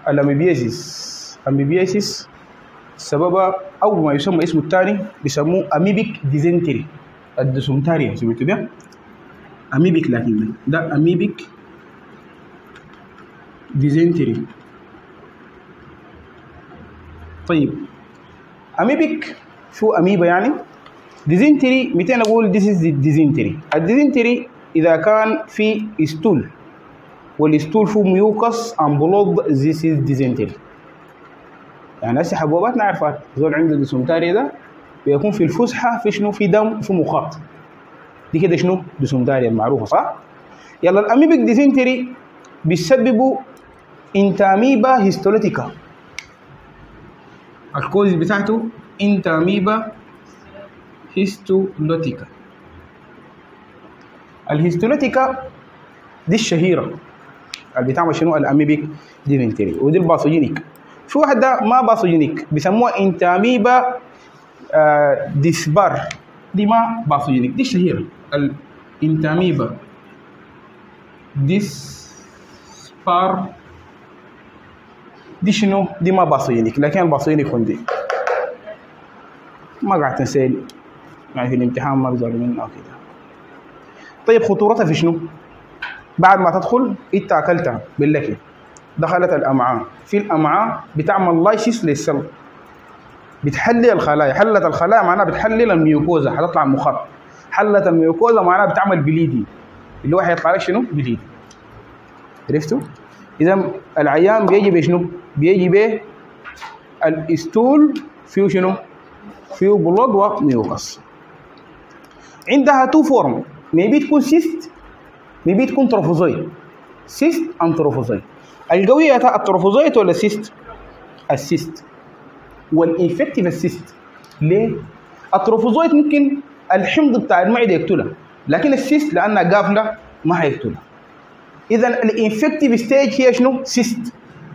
الاميبياسيس سببها او ما يسمى اسمه الثاني بيسموه اميبيك ديزنتري، الديسنتريا سمعتوا بها؟ اميبيك، لكن ده اميبيك ديزنتري. طيب اميبيك شو اميبا يعني؟ ديزنتري 200 نقول this is ديزنتري. الديزنتري اذا كان في استول والاستول فيه ميوكس ام بلود this is ديزنتري. يعني هسه حبوباتنا عارفات زول عنده ديسنتري ده بيكون في الفسحه في شنو؟ في دم في مخاط، دي كده شنو؟ ديسنتري المعروفه صح؟ يلا الاميبيك ديزنتري بيسببوا انتاميبا هيستوليتيكا، الكوز بتاعته انتاميبا هيستوليتيكا. الهيستوليتيكا دي الشهيره اللي بتعمل شنو؟ الاميبيك ديزنتري، ودي الباثوجينيك. في واحده ما باثوجينيك بيسموها انتاميبا ديسبار، دي ما باثوجينيك، دي الشهيره الانتاميبا ديسبار، دي شنو؟ دي ما باثوجينيك، لكن الباثوجينيك دي ما قاعد تنسال يعني في الامتحان ما بيزعلوا منها كده. طيب خطورتها في شنو؟ بعد ما تدخل انت اكلتها بالله دخلت الامعاء، في الامعاء بتعمل لايسيس للسل، بتحلل الخلايا، حلت الخلايا معناها بتحلل الميوكوزا، حتطلع مخاط. حلت الميوكوزا معناها بتعمل بليدي، اللي هو حيطلع لك شنو؟ بليدي. عرفتوا؟ اذا العيان بيجي بشنو؟ بيجي به الاستول فيه شنو؟ فيه بلود وميوكس. عندها تو فورم، ميبي تكون سيست ميبي تكون تروفوزويد. سيست ام تروفوزويد. القويه التروفوزويد ولا السيست؟ السيست. والانفكتيف السيست. ليه؟ التروفوزويد ممكن الحمض بتاع المعده يقتلها، لكن السيست لانها قافله ما حيقتلها. اذا الانفكتيف ستيج هي شنو؟ سيست.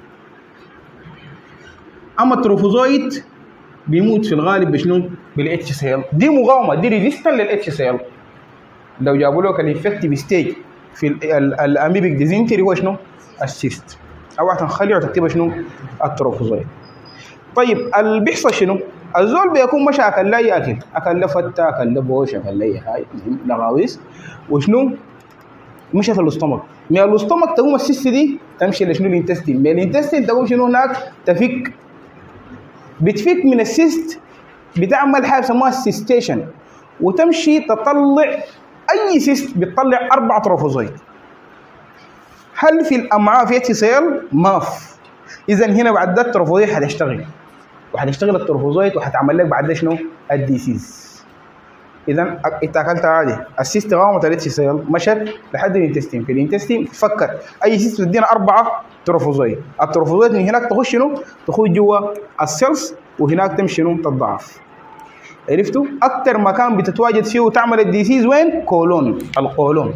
اما التروفوزويد بيموت في الغالب بشنو؟ بالاتش سي ال، دي مقاومه، دي ريزيستنت للاتش سي ال. لو جابوا لك الانفكتيف ستيج في الاميبيك ديزنتري هو شنو؟ السيست. او هتنخلي وتكتبها شنو؟ التروفوزويد. طيب اللي بيحصل شنو؟ الزول بيكون مشى اكل لا ياكل، اكل له فته، اكل له بوش، اكل له هاي لغاويس، وشنو؟ مشت الاستومك، من الاستومك تقوم السيست دي تمشي لشنو؟ الانتستين، من الانتستين تقوم شنو هناك؟ تفك، بتفك من السيست، بتعمل حاجه بسموها السيستيشن، وتمشي تطلع اي سيست بتطلع 4 تروفوزويد. هل في الامعاء في اتش سي ال؟ ما في. اذا هنا بعد ده التروفوزويد حتشتغل، وحتشتغل التروفوزويد وحتعمل لك بعد ده شنو؟ الديسيز. اذا انت اكلت عادي، السيست قامت الاتش سي ال مشت لحد الانتستين، في الانتستين فكت اي سيست بتدينا 4 تروفوزويد، التروفوزويد من هناك تخش شنو؟ تخش جوا السيلز وهناك تمشي شنو؟ تتضاعف. عرفتوا؟ اكثر مكان بتتواجد فيه وتعمل الديسيز وين؟ كولون، القولون.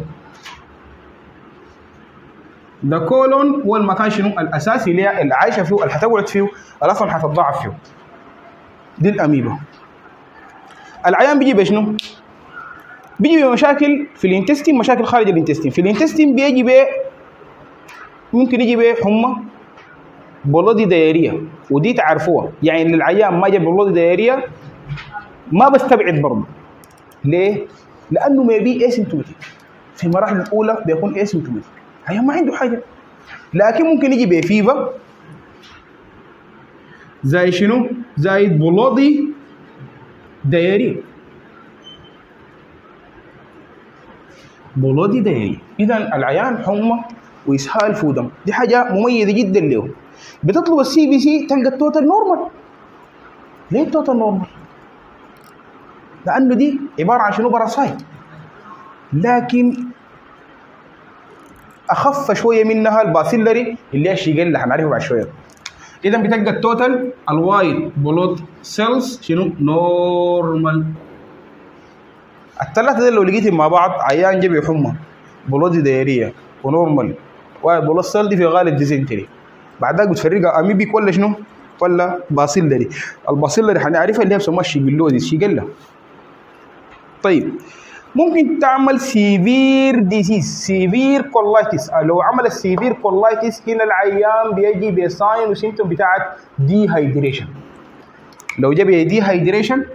ده كولون هو المكان شنو؟ الاساسي اللي عايشه فيه، اللي حتقعد فيه، اللي اصلا حتتضاعف فيه. دي الاميبا. العيان بيجي بشنو؟ بيجي بمشاكل في الانتستين، مشاكل خارج الانتستين. في الانتستين بيجي ممكن يجي به حمى، بلودي دايريه، ودي تعرفوها، يعني للعيان ما جاب بلودي دايريه ما بستبعد برضه. ليه؟ لانه ما بي اسيمتوماتيك، في المراحل الاولى بيكون اسيمتوماتيك، هي ما عنده حاجه، لكن ممكن يجي بفيفا زي شنو؟ زي بلودي دايريه، بلودي دايريه. اذا العيان حمى واسهال في دم، دي حاجه مميزه جدا له. بتطلب السي بي سي تلقى التوتال نورمال. ليه التوتال نورمال؟ لانه دي عباره عن شنو؟ باراسايت، لكن اخف شويه منها الباسيلري اللي هي الشيجيلا حنعرفه بعد شويه. اذا بتلقى التوتال الوايت بلود سيلز شنو؟ نورمال. الثلاثه دول لو لقيتهم مع بعض، عيان جبي حمى، بلودي دايريه، ونورمال، وايت بلود سيل، دي في غالب ديزنتري. بعد ذاك بتفرقها اميبيك ولا شنو؟ ولا باسيلري. الباسيلري حنعرفها اللي هي بسموها الشيجيلوزيس، شيجيلا. طيب ممكن تعمل سيفير ديزيز، سيفير كولايتس. لو عمل السيفير كولايتس هنا العيان بيجي بساين وسيمتوم بتاعت دي هايدريشن. لو جاب دي هايدريشن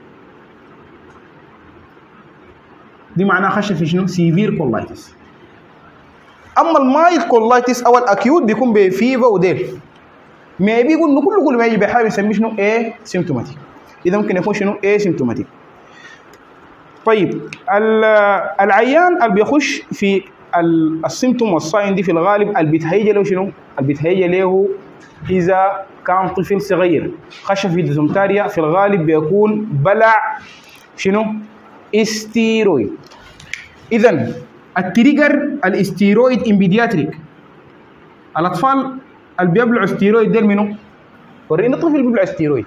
دي معناها خش في شنو؟ سيفير كولايتس. اما المايل كولايتس او الاكيوت بيكون بفيفا وديل، ما بيقول انه كل ما يجي بحاجه بنسميه شنو؟ ايه سيمتوماتيك. اذا ممكن يكون شنو؟ ايه سيمتوماتيك. طيب العيان اللي بيخش في السيمتوم والساين دي في الغالب اللي بيتهيأ له شنو؟ اللي بيتهيأ له اذا كان طفل صغير خش في ديزنتريا في الغالب بيكون بلع شنو؟ استيرويد. اذا التريجر الاستيرويد امبيدياتريك. الاطفال اللي بيبلعوا استيرويد دول منو؟ ورينا طفل بيبلع استيرويد.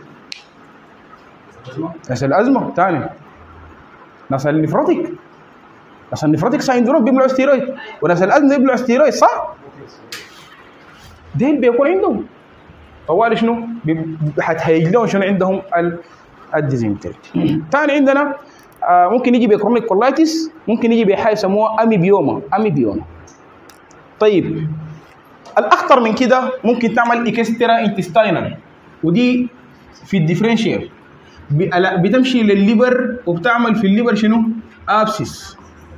ناس الازمه ثاني، ناس النفروتيك، ناس النفروتيك سايندروم بيبلعوا استيرويد، وناس الازمه بيبلعوا استيرويد صح؟ ديل بيكون عندهم طوال شنو؟ حتهيج لهم شنو عندهم الديزنتري. ثاني عندنا ممكن يجي بكرونيك كولايتس، ممكن يجي بحاجه يسموها اميبيوما. طيب الاخطر من كده ممكن تعمل اكسترا انتستاينال، ودي في الديفرنشيال بتمشي للليبر وبتعمل في الليبر شنو؟ ابسس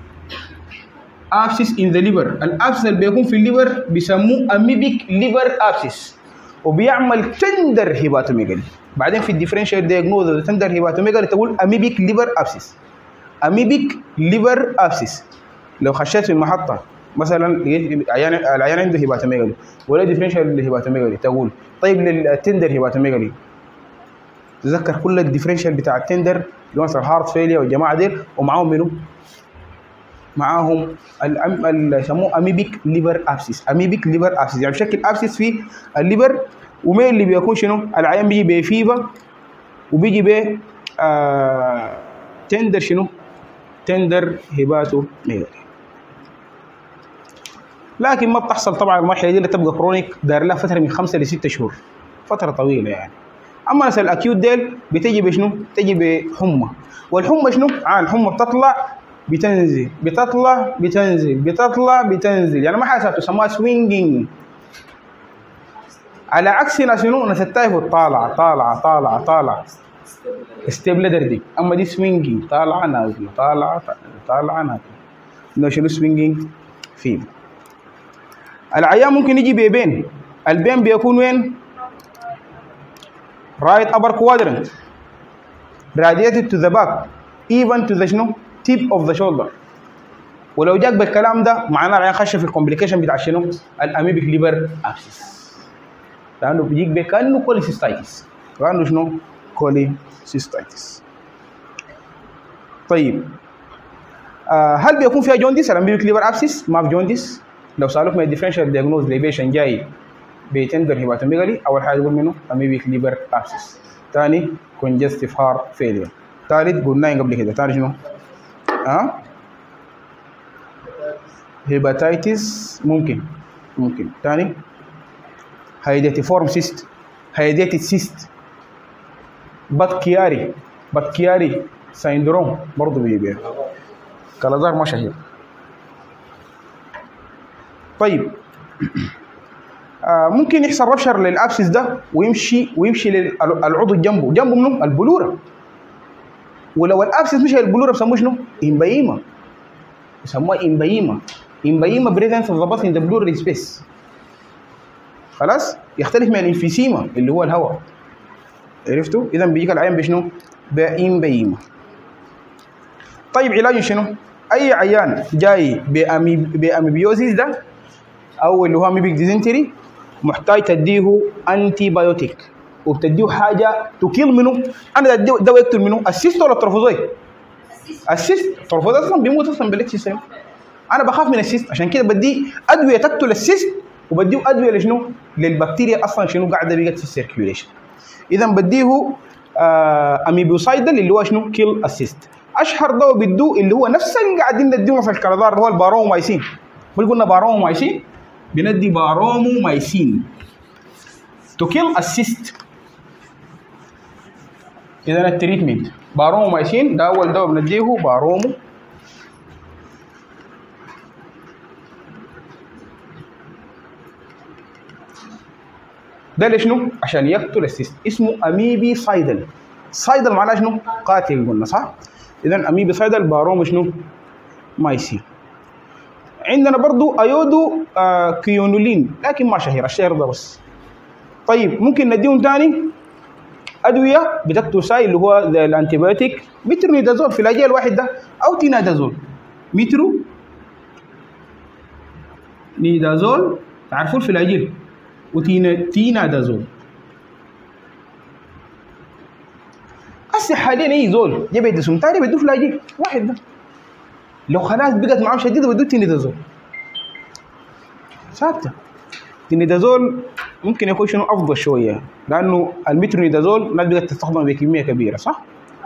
ان ذا ليبر. الابسس اللي بيكون في الليبر بيسموه اميبيك ليبر ابسس، وبيعمل تندر هيباتوميجالي. بعدين في الديفرنشيال دياجنوز تندر هيباتوميجالي تقول اميبيك ليبر ابسس. اميبيك ليبر ابسس لو خشيت في المحطه مثلا العيان عنده هيباتوميجالي ولا ديفرنشيال هيباتوميجالي تقول طيب للتندر هيباتوميجالي تذكر كل الديفرنشيال بتاع التندر اللي مثلا هارت فيليا والجماعه ديل، ومعاهم منو؟ معاهم يسموه اميبيك ليبر ابسس. اميبيك ليبر ابسس يعني بشكل ابسس في الليبر، ومين اللي بيكون شنو؟ العيان بيجي بفيفا وبيجي ب تندر شنو؟ تندر هيباتوميجالي. لكن ما بتحصل طبعا المرحله دي اللي تبقى كرونيك، داير لها فتره من 5 ل 6 شهور، فتره طويله يعني. اما الناس الاكيوت ديل بتجي بشنو؟ بتجي بحمى، والحمى شنو؟ الحمى بتطلع بتنزل، بتطلع بتنزل، بتطلع بتنزل، يعني ما حاجه تسمى سوينجينج. على عكسنا شنو؟ ناس التايفود طالعه طالعه طالعه طالعه ستيبلدر دي، اما دي سوينجينج طالعه نازله طالعه طالعه نازله. انه شنو سوينجينج؟ فيبر. العيان ممكن يجي ببين، البين بيكون وين؟ right upper quadrant radiated to the back even to the شنو؟ tip of the shoulder. ولو جاك بالكلام ده معناه العيان خش في الكومبليكيشن بتاع شنو؟ الاميبيك ليبر ابسس، لانه بيجيك بكانه كوليسيستايتس، كانه شنو؟ كوليسيستايتس. طيب هل بيكون فيها جونديس الاميبيك ليبر ابسس؟ ما في جونديس. لو سالوك من الديفرنشال دياجنوز لبيشن جاي بتندر هيباتوميجالي، اول حاجه يقول منه اميبيك ليبر ابسس. ثاني كونجستيف هارت فيلير. ثالث قلنا قبل كده ثاني شنو؟ هيباتايتس ممكن ثاني هيداتيفورم سيست، هيداتيد سيست. باتكياري سيندروم برضه بيجي بيها كالازار ما شهير. طيب ممكن يحصل ربشر للابسس ده ويمشي للعضو جنبه منه البلوره. ولو الابسس مشى البلوره بسموه شنو؟ امبايما، بسموها امبايما بريزنس اوف ذا باث ان ذا بلورال سبيس. خلاص يختلف من الانفيسيما اللي هو الهواء، عرفتوا؟ اذا بيجيك العيان بشنو؟ بامبايما. طيب علاجه شنو؟ اي عيان جاي باميبيوزيس ده او اللي هو اميبيك ديزنتري محتاج تديه انتي بايوتيك، وبتديه حاجه تكيل منه. انا دواء يقتل منه السيست ولا التروفوزويد؟ السيست. التروفوزويد اصلا بيموت اصلا بالاكسسيم. انا بخاف من السيست، عشان كده بديه ادويه تقتل السيست، وبديه ادويه لشنو؟ للبكتيريا اصلا شنو قاعده بقت في السيركيوليشن. اذا بديه اميبوسايدل اللي هو شنو؟ كيل السيست. اشهر دواء بدوه اللي هو نفس اللي قاعدين نديه في الكرادار اللي هو البارومايسين. قلنا بارومايسين، بندي بارومايسين تو كيل السيست. اذا التريتمنت بارومايسين ده اول دواء بنديه ده ليش شنو؟ عشان يقتل السيست، اسمه اميبي صيدل. صيدل معناه شنو؟ قاتل قلنا صح؟ اذا اميبي صيدل باروم شنو؟ مايسين. عندنا برضو ايودو كيونولين لكن ما شهير، الشهر ده بس. طيب ممكن نديهم ثاني ادويه بتقتل ساي اللي هو الانتيبيوتيك مترونيدازول في العلاج الواحد ده، او تينادازول. مترونيدازول تعرفون في العلاج، وتينادازول. هسه حاليا اي زول جاب يدي سمتاري بدو في العلاج واحد ده، لو خلاص بقت معاه شديده بدو تينادازول ثابته. التينيدازول ممكن يكون شنو افضل شويه، لانه المترونيدازول الناس بقت تستخدمه بكميه كبيره صح؟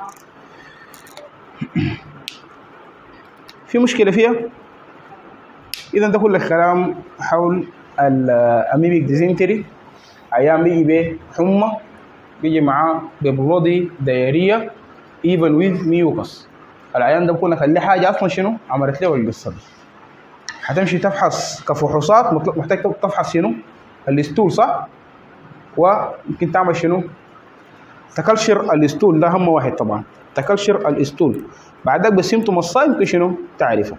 في مشكله فيها؟ اذا ده كل الكلام حول الاميبيك ديزنتري. عيان بيجي بحمى، بيجي معاه ببلودي دايريه ايفن ويز ميوكس. العيان ده بكون اكل حاجه اصلا شنو عملت له القصه دي. هتمشي تفحص كفحوصات، محتاج تفحص شنو؟ الاستول صح؟ وممكن تعمل شنو؟ تكلشر الاستول، ده اهم واحد طبعا، تكلشر الاستول. بعدك بسيمتوم الصاي ممكن شنو؟ تعرفها.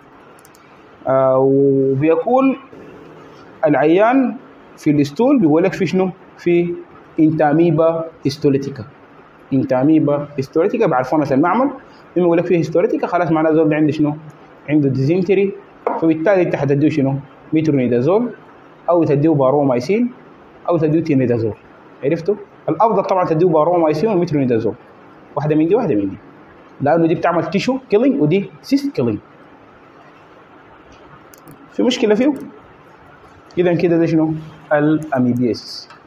وبيكون العيان في الاستول بيقول لك في شنو؟ في انتاميبا هيستوليتيكا. انتاميبا هيستوليتيكا بعرفونا في المعمل، لما يقول لك فيه هيستوليتيكا خلاص معناه الزول ده عنده شنو؟ عنده ديزنتري، فبالتالي انت حتديه شنو؟ مترونيدازول، او تديه بارومايسين، او تديه تينيدازول. عرفتوا؟ الافضل طبعا تديه بارومايسين ومترونيدازول، واحده من دي واحده من دي، لانه دي بتعمل تيشو كيلينج ودي سيست كيلينج. في مشكله فيه؟ اذا كده ده شنو؟ الاميبياسيس.